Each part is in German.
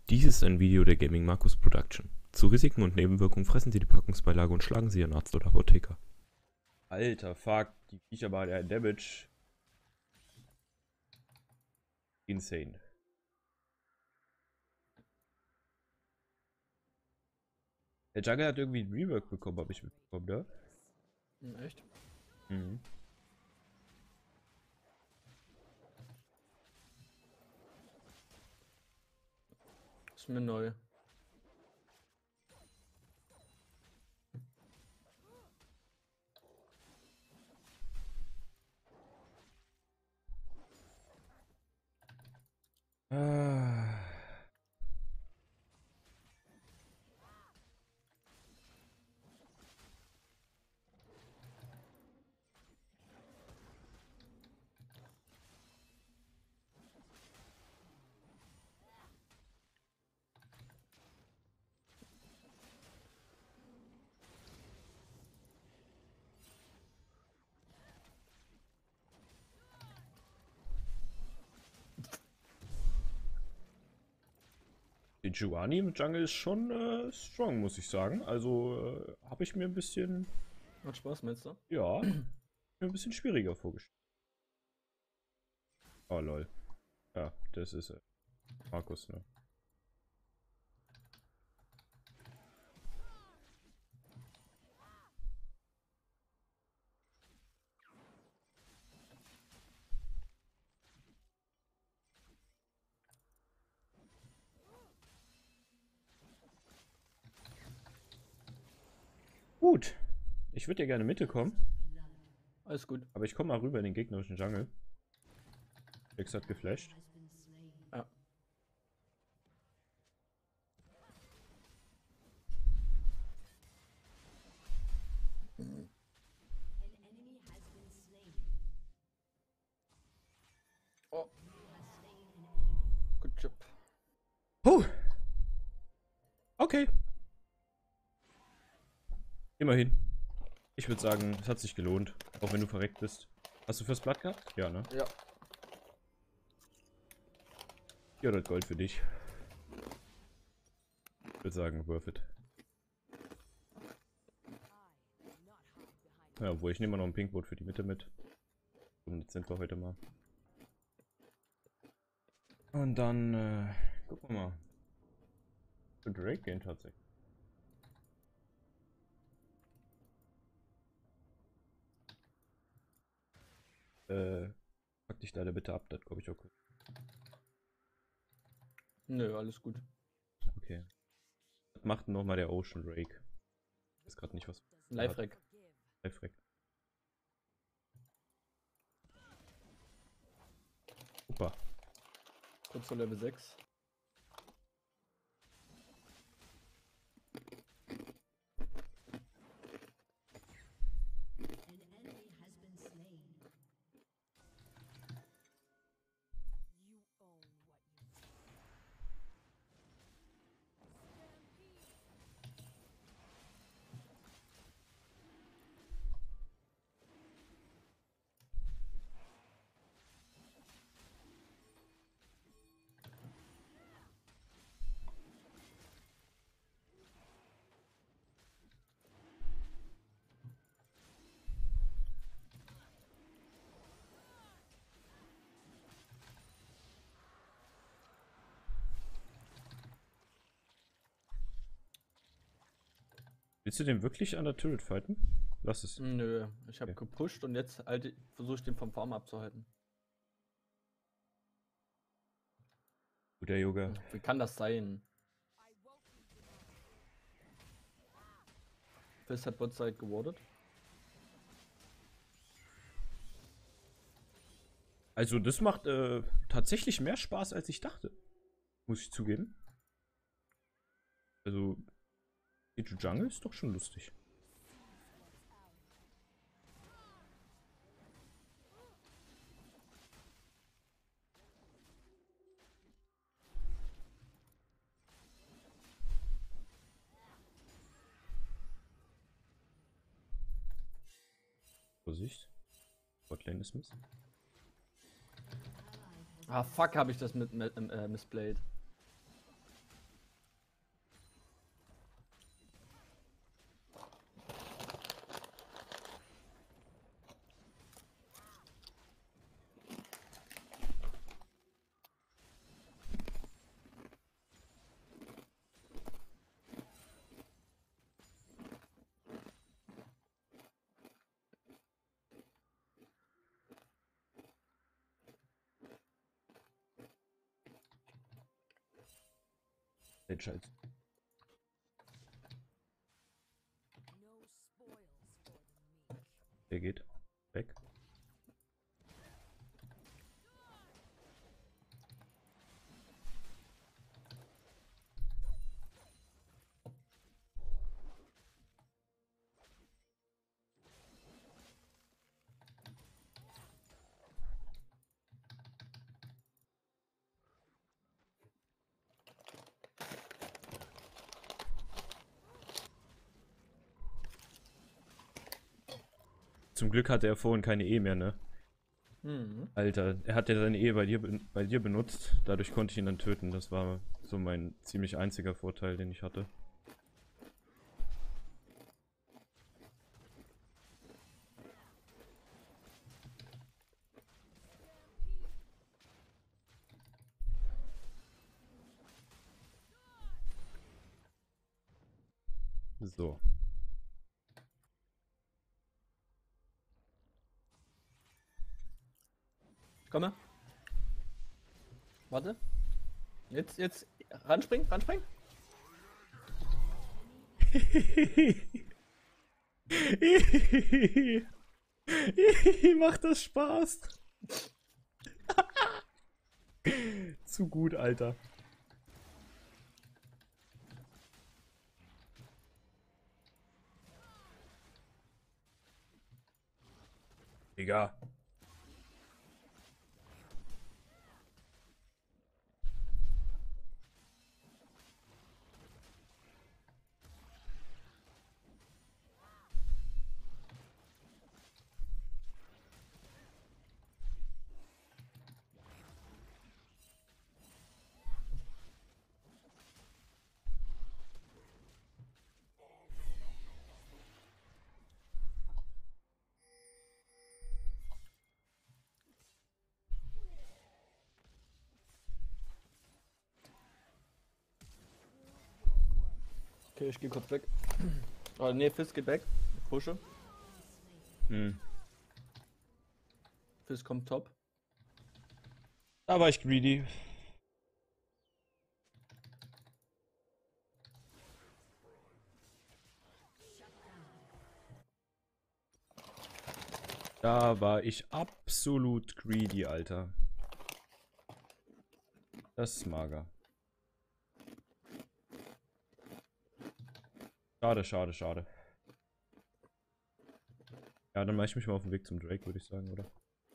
Dies ist ein Video der Gaming Markus Production. Zu Risiken und Nebenwirkungen fressen Sie die Packungsbeilage und schlagen Sie Ihren Arzt oder Apotheker. Alter, fuck, die Viecher machen ja Damage. Insane. Der Jungle hat irgendwie ein Rework bekommen, habe ich mitbekommen, ne? Echt? Mhm. Ist mir neu. Ah. Den Giovanni im Jungle ist schon strong, muss ich sagen. Also habe ich mir ein bisschen, Hat Spaß, meinst du? ja, mir ein bisschen schwieriger vorgestellt. Oh lol. Ja, das ist Markus, ne? Gut. Ich würde ja gerne Mitte kommen, Alles gut. aber ich komme mal rüber in den gegnerischen Jungle. Rex hat geflasht. Ja. Oh. Good job. Huh. Okay. Immerhin. Ich würde sagen, es hat sich gelohnt, auch wenn du verreckt bist. Hast du fürs Blatt gehabt? Ja, ne? Ja. 400 Gold für dich. Ich würde sagen, worth it. Ja, obwohl ich nehme noch ein Pinkboot für die Mitte mit. Und jetzt sind wir heute mal. Und dann, gucken wir mal. Für Drake gehen tatsächlich. Pack dich da bitte ab, das glaube ich auch gut. Nö, alles gut. Okay. Was macht denn nochmal der Ocean Drake? Ich weiß gerade nicht, was. Live-Rack. Live-Rack. Super. Kurz vor Level 6. Willst du den wirklich an der Turret fighten? Lass es. Nö, ich habe Okay. gepusht und jetzt halt versuche ich den vom Farm abzuhalten. Guter Yoga. Wie kann das sein? Fizz hat Botside gewardet. Also das macht tatsächlich mehr Spaß, als ich dachte. Muss ich zugeben. Also, Age of Jungle ist doch schon lustig. Vorsicht. Botlane ist Mist. Ah, fuck, habe ich das mit missplayed. Halt. Der geht weg. Zum Glück hatte er vorhin keine E mehr, ne? Mhm. Alter, er hat ja seine E bei dir benutzt. Dadurch konnte ich ihn dann töten. Das war so mein ziemlich einziger Vorteil, den ich hatte. So. Komm mal. Warte. Jetzt. Ranspringen, ranspringen. Macht das Spaß? Zu gut, Alter. Digga. Okay, ich gehe kurz weg. Oh, ne, Fizz geht weg. Ich pushe. Fizz kommt top. Da war ich greedy. Da war ich absolut greedy, Alter. Das ist mager. Schade, schade, schade. Ja, dann mache ich mich mal auf den Weg zum Drake, würde ich sagen, oder?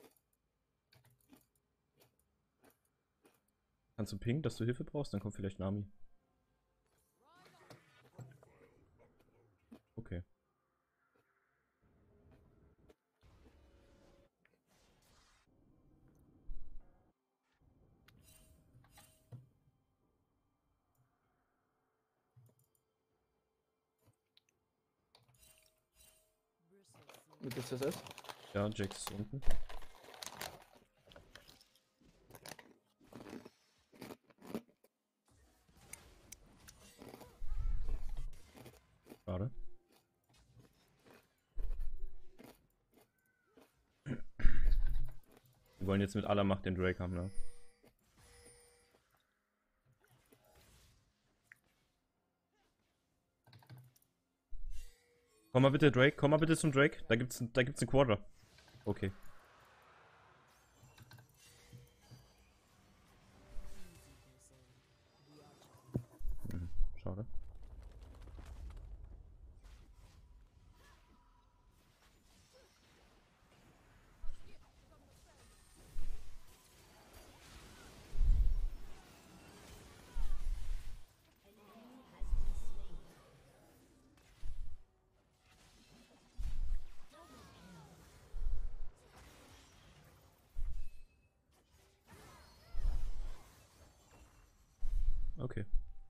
Kannst du pingen, dass du Hilfe brauchst? Dann kommt vielleicht Nami. Okay. Mit SSS. Ja, Jax ist unten. Schade. Wir wollen jetzt mit aller Macht den Drake haben, ne? Komm mal bitte, Drake. Komm mal bitte zum Drake. Da gibt's einen Quarter. Okay. Schade. Okay.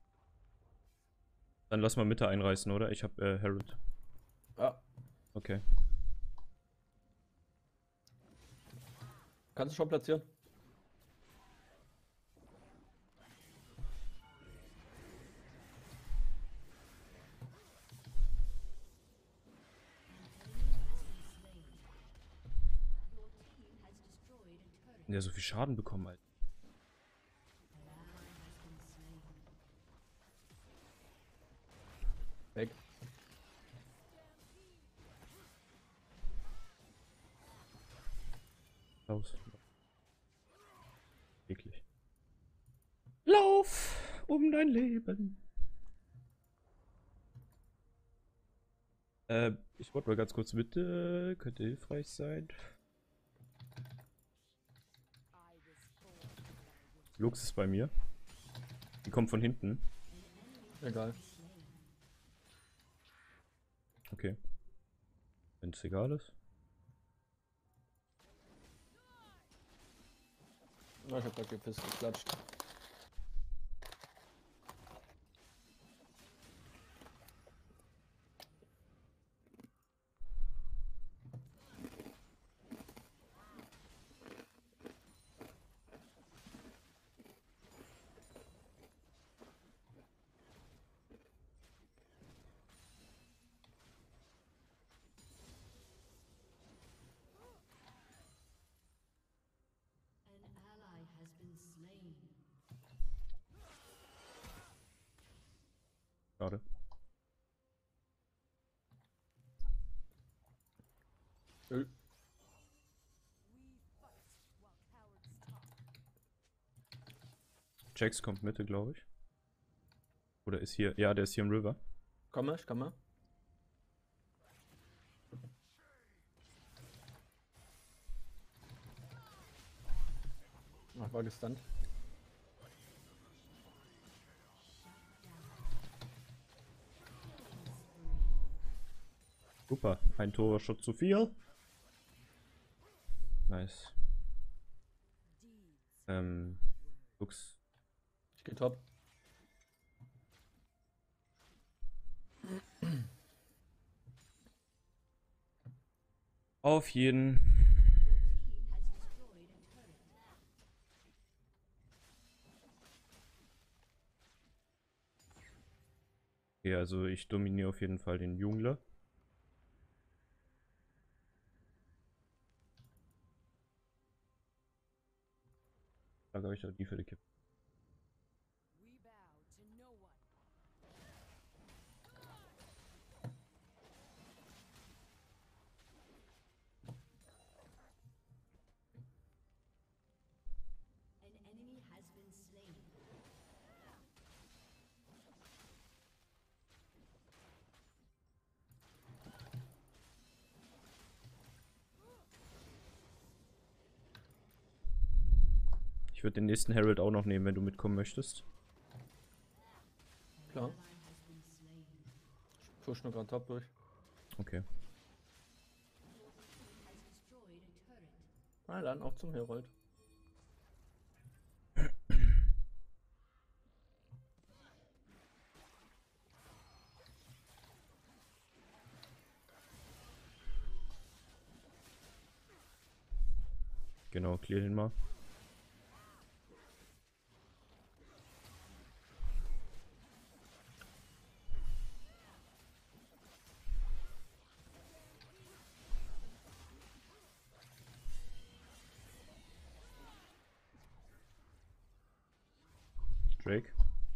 Dann lass mal Mitte einreißen, oder? Ich hab Herald. Ja. Okay. Kannst du schon platzieren? Der so viel Schaden bekommen, Alter. Weg. Raus. Eklig. Lauf um dein Leben. Ich wollte mal ganz kurz bitte. Könnte hilfreich sein. Lux ist bei mir. Die kommt von hinten. Egal. Okay. Wenn es egal ist. Na, ich hab grad gepisst, geklatscht. Schade. Jax kommt Mitte, glaube ich. Oder ist hier. Ja, der ist hier im River. Ich komme. Ach, war gestunt. Super, ein Torschutz zu viel. Nice. Lux. Ich geh top. Auf jeden. Okay, also ich dominiere auf jeden Fall den Jungler. Da habe ich auch die für die Kippe. Ich würde den nächsten Herald auch noch nehmen, wenn du mitkommen möchtest. Klar. Ich push nur gerade top durch. Okay. Na dann, auch zum Herold. Genau, clear den mal. Drake.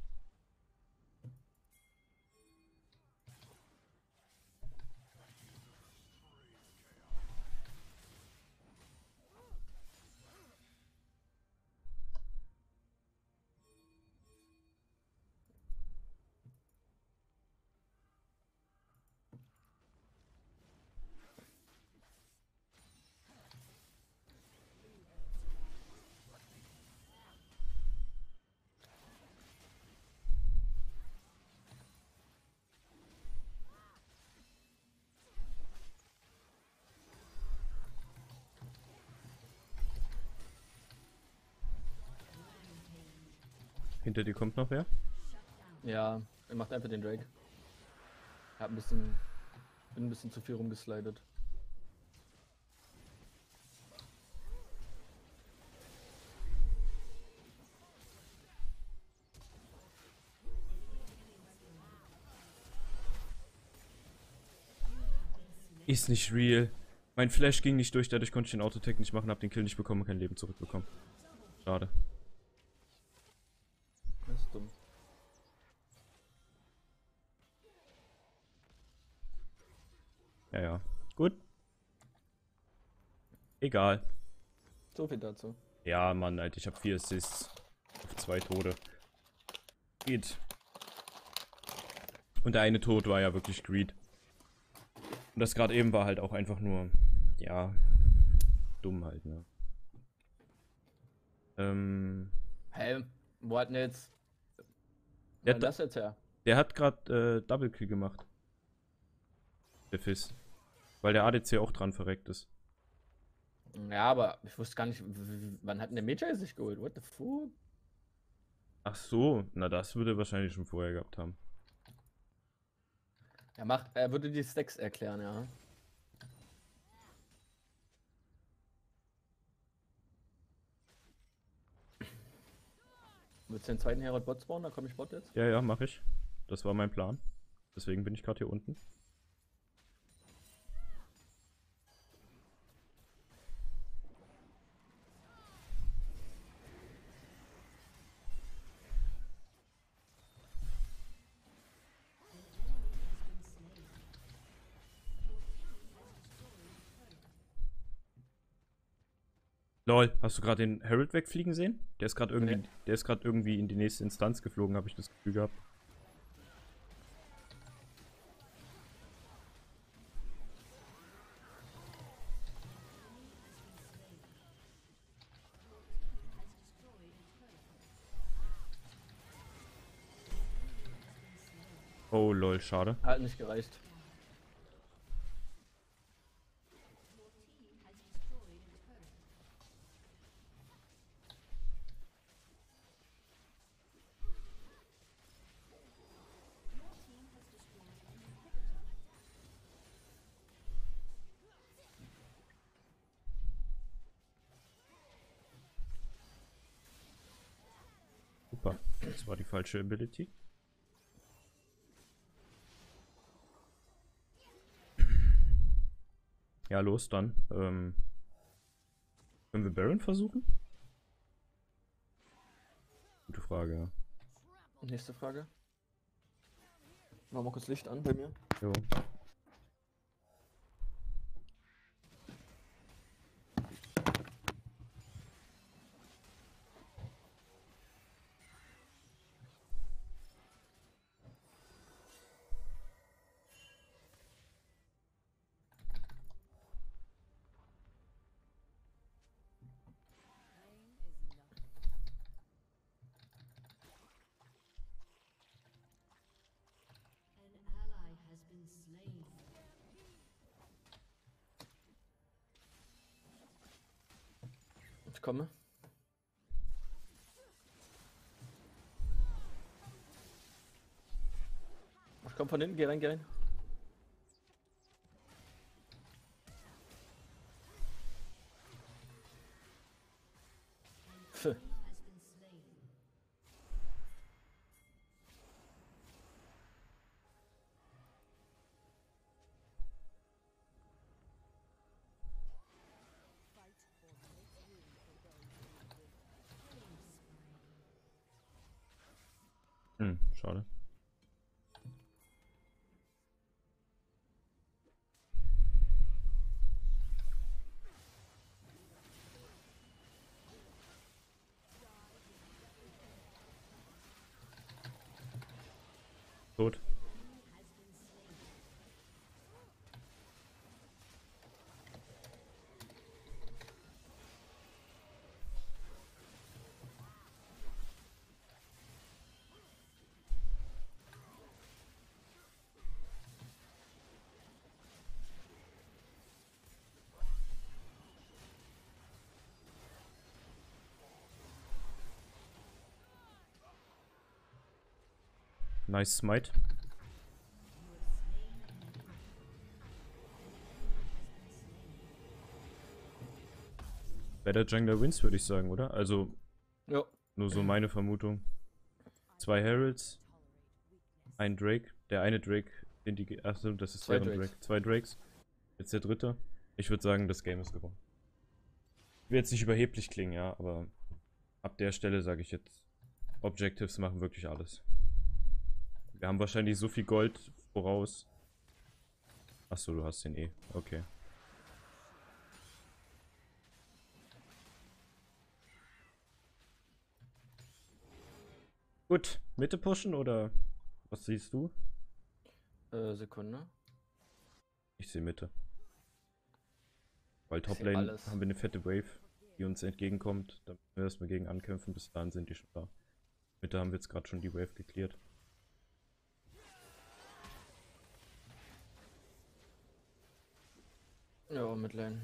Hinter dir kommt noch wer? Ja, er macht einfach den Drake. Bin ein bisschen zu viel rumgeslidet. Ist nicht real. Mein Flash ging nicht durch, dadurch konnte ich den Autotech nicht machen, hab den Kill nicht bekommen und kein Leben zurückbekommen. Schade. Das ist dumm. Naja, gut. Egal. So viel dazu. Ja, Mann, Alter, ich habe 4 Assists auf 2 Tode. Geht. Und der eine Tod war ja wirklich Greed. Und das gerade eben war halt auch einfach nur, ja, dumm halt, ne? Hä? Wo hat denn jetzt... Der, War das jetzt her? der hat gerade Double Kill gemacht. Der Fizz. Weil der ADC auch dran verreckt ist. Ja, aber ich wusste gar nicht, wann hat denn der Major sich geholt? What the fuck? Ach so, na das würde er wahrscheinlich schon vorher gehabt haben. Er würde die Stacks erklären, ja. Willst du den zweiten Herald Bot spawnen? Da komme ich Bot jetzt. Ja, ja, mache ich. Das war mein Plan. Deswegen bin ich gerade hier unten. Lol, hast du gerade den Herald wegfliegen sehen? Der ist gerade irgendwie, Nee. der ist gerade irgendwie in die nächste Instanz geflogen, habe ich das Gefühl gehabt. Oh lol, schade. Hat nicht gereicht. Super. Das war die falsche Ability. Ja, los dann. Können wir Baron versuchen? Gute Frage, ja. Nächste Frage. Mach mal kurz Licht an bei mir. Jo. Ich komme. Ich komm von hinten, geh rein, geh rein. Pff. Schade. Tot. Nice Smite. Better Jungler wins, würde ich sagen, oder? Also, Jo. nur so meine Vermutung. 2 Heralds, ein Drake. Der eine Drake, den die. Achso, das ist Zwei deren Drakes. Drake. 2 Drakes. Jetzt der dritte. Ich würde sagen, das Game ist gewonnen. Will jetzt nicht überheblich klingen, ja, aber ab der Stelle sage ich jetzt, Objectives machen wirklich alles. Wir haben wahrscheinlich so viel Gold voraus. Achso, du hast den eh. Okay. Gut, Mitte pushen oder was siehst du? Sekunde. Ich sehe Mitte. Weil Ich seh Toplane alles. haben wir eine fette Wave, die uns entgegenkommt. Da müssen wir erstmal gegen ankämpfen, bis dahin sind die schon da. Mitte haben wir jetzt gerade schon die Wave geklärt. Ja, Midlane.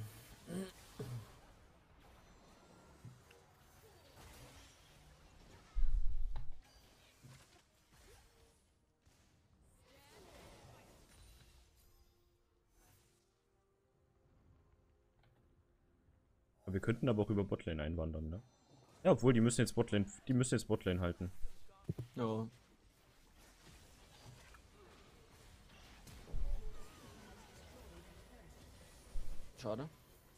Wir könnten aber auch über Botlane einwandern, ne? Ja, obwohl, die müssen jetzt Botlane halten. Ja. Schade.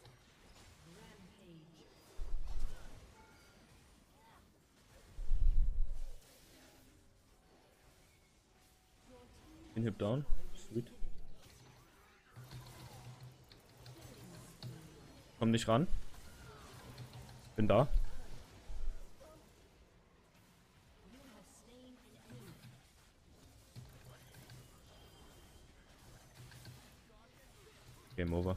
Inhib down. Sweet. Komm nicht ran. Bin da. Game over.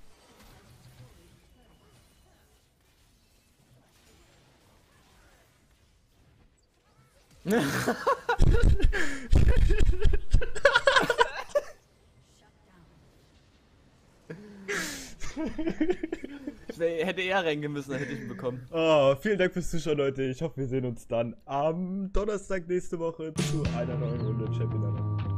Ich hätte eher reingehen müssen, dann hätte ich ihn bekommen. Oh, vielen Dank fürs Zuschauen, Leute. Ich hoffe, wir sehen uns dann am Donnerstag nächste Woche zu einer neuen Runde Champion.